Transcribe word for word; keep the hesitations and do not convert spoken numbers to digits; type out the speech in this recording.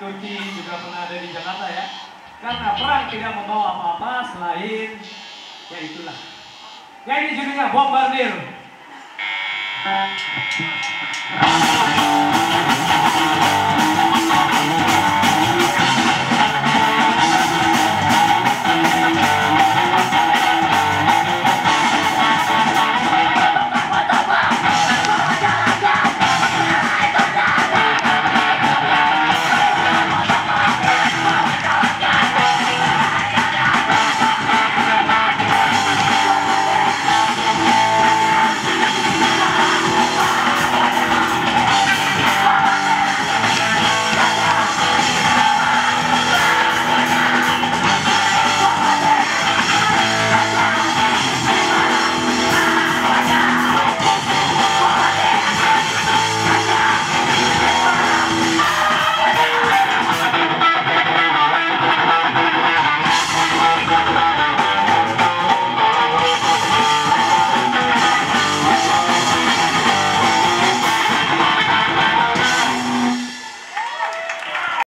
Turki, juga pernah ada di Jakarta ya. Karena perang tidak membawa apa-apa selain ya itulah. Ya ini judulnya Bombardir.